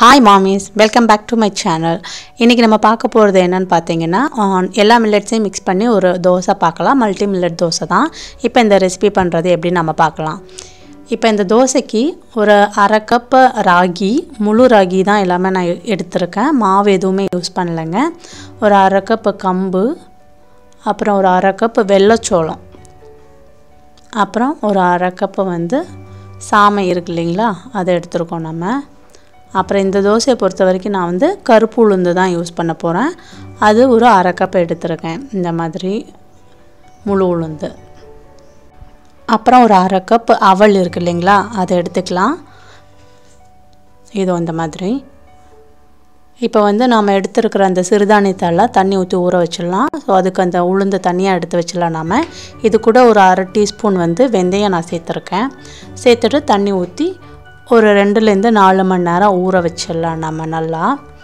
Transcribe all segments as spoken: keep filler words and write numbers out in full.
Hi mommies, welcome back to my channel. இன்னைக்கு நம்ம பார்க்க போறது என்னன்னு பாத்தீங்கன்னா எல்லா மில்லட்ஸையும் mix பண்ணி ஒரு தோசை பார்க்கலாம். மல்டி மில்லட் தோசை தான். இப்போ இந்த ரெசிபி பண்றது எப்படி நம்ம பார்க்கலாம். இப்போ இந்த தோசைக்கு ஒரு அரை கப் ராகி, முழு ராகி தான் எல்லாமே நான் எடுத்துர்க்கேன். மாவு எதுவுமே யூஸ் பண்ணலங்க. ஒரு அரை கப் கம்பு, அப்புறம் ஒரு அரை கப் வெள்ளை சோளம், அப்புறம் ஒரு அரை கப் வந்து சாமை இருக்கு இல்லைங்களா, அதை எடுத்துருக்கோம் நம்ம. அப்புறம் இந்த தோசையை பொறுத்த வரைக்கும் நான் வந்து கருப்பு உளுந்து தான் யூஸ் பண்ண போகிறேன். அது ஒரு அரை கப் எடுத்துருக்கேன், இந்த மாதிரி முழு உளுந்து. அப்புறம் ஒரு அரை கப் அவல் இருக்கு இல்லைங்களா, அதை எடுத்துக்கலாம். இதோ இந்த மாதிரி. இப்போ வந்து நாம் எடுத்துருக்கிற அந்த சிறுதானியத்தால் தண்ணி ஊற்றி ஊற வச்சிடலாம். ஸோ அதுக்கு அந்த உளுந்து தனியாக எடுத்து வச்சிடலாம் நாம். இது கூட ஒரு அரை டீஸ்பூன் வந்து வெந்தயம் நான் சேர்த்துருக்கேன். சேர்த்துட்டு தண்ணி ஊற்றி ஒரு ரெண்டுலேருந்து நாலு மணி நேரம் ஊற வச்சிடலாம் நம்ம நல்லா.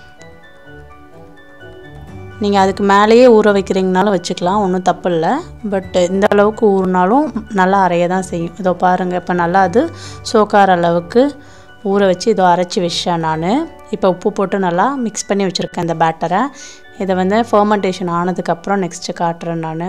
நீங்கள் அதுக்கு மேலேயே ஊற வைக்கிறீங்கனாலும் வச்சுக்கலாம், ஒன்றும் தப்பு இல்லை. பட் இந்த அளவுக்கு ஊறினாலும் நல்லா அரைய தான் செய்யும். இதோ பாருங்கள், இப்போ நல்லா அது சோக்கார அளவுக்கு ஊற வச்சு இதோ அரைச்சி வச்சேன் நான். இப்போ உப்பு போட்டு நல்லா மிக்ஸ் பண்ணி வச்சுருக்கேன் இந்த பேட்டரை. இதை வந்து ஃபர்மெண்டேஷன் ஆனதுக்கப்புறம் நெக்ஸ்ட்டு காட்டுறேன் நான்.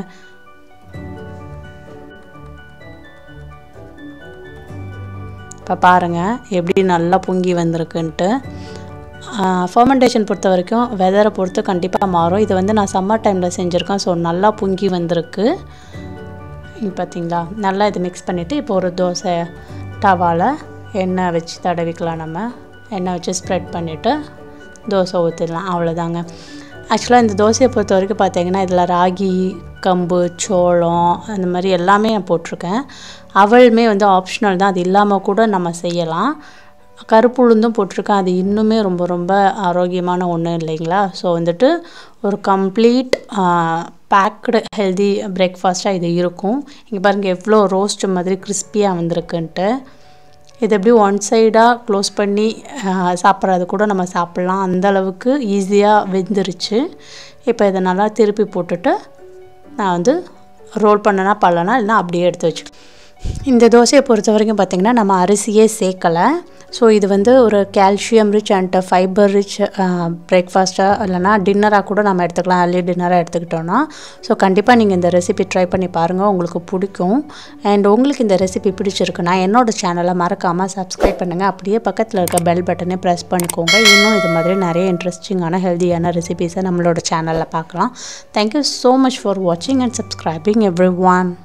இப்போ பாருங்கள் எப்படி நல்லா பொங்கி வந்திருக்குன்ட்டு. ஃபர்மெண்டேஷன் பொறுத்த வரைக்கும் வெதரை பொறுத்து கண்டிப்பாக மாறும். இது வந்து நான் சம்மர் டைமில் செஞ்சுருக்கேன். ஸோ நல்லா பொங்கி வந்திருக்கு. பார்த்திங்களா, நல்லா இது மிக்ஸ் பண்ணிவிட்டு இப்போ ஒரு தோசை டவாவில் எண்ணெய் வச்சு தடவிக்கலாம். நம்ம எண்ணெய் வச்சு ஸ்ப்ரெட் பண்ணிவிட்டு தோசை ஊற்றிடலாம், அவ்வளோதாங்க. ஆக்சுவலாக இந்த தோசையை பொறுத்த வரைக்கும் பார்த்திங்கன்னா இதில் ராகி, கம்பு, சோளம் அந்த மாதிரி எல்லாமே நான் போட்டிருக்கேன். அவளுமே வந்து ஆப்ஷனல் தான், அது இல்லாமல் கூட நம்ம செய்யலாம். கருப்பு உளுந்தும் போட்டிருக்கேன், அது இன்னுமே ரொம்ப ரொம்ப ஆரோக்கியமான ஒன்று இல்லைங்களா. ஸோ வந்துட்டு ஒரு கம்ப்ளீட் பேக்டு ஹெல்தி பிரேக்ஃபாஸ்ட்டாக இது இருக்கும். இங்கே பாருங்கள் எவ்வளோ ரோஸ்ட் மாதிரி கிறிஸ்பியாக வந்திருக்குன்ட்டு. இது எப்படி ஒன் சைடாக க்ளோஸ் பண்ணி சாப்பிட்றது கூட நம்ம சாப்பிட்லாம், அந்தளவுக்கு ஈஸியாக வெந்துருச்சு. இப்போ இதை நல்லா திருப்பி போட்டுட்டு நான் வந்து ரோல் பண்ணனா பண்ணலனா இல்லைனா அப்படியே எடுத்து வச்சுக்கேன். இந்த தோசையை பொறுத்த வரைக்கும் பார்த்திங்கன்னா நம்ம அரிசியே சேர்க்கலை. ஸோ இது வந்து ஒரு calcium rich and fibre rich பிரேக்ஃபாஸ்ட்டாக இல்லைனா டின்னராக கூட நம்ம எடுத்துக்கலாம், அர்லி டின்னராக எடுத்துக்கிட்டோன்னா. ஸோ கண்டிப்பாக நீங்கள் இந்த ரெசிபி ட்ரை பண்ணி பாருங்கள், உங்களுக்கு பிடிக்கும். அண்ட் உங்களுக்கு இந்த ரெசிபி பிடிச்சிருக்குன்னா என்னோடய சேனலை மறக்காமல் சப்ஸ்கிரைப் பண்ணுங்கள். அப்படியே பக்கத்தில் இருக்க பெல் பட்டனை ப்ரெஸ் பண்ணிக்கோங்க. இன்னும் இது மாதிரி நிறைய இன்ட்ரெஸ்டிங்கான ஹெல்தியான ரெசிபீஸை நம்மளோட சேனலில் பார்க்கலாம். தேங்க்யூ ஸோ மச் ஃபார் வாட்சிங் அண்ட் சப்ஸ்கிரைபிங் எவ்ரி ஒன்.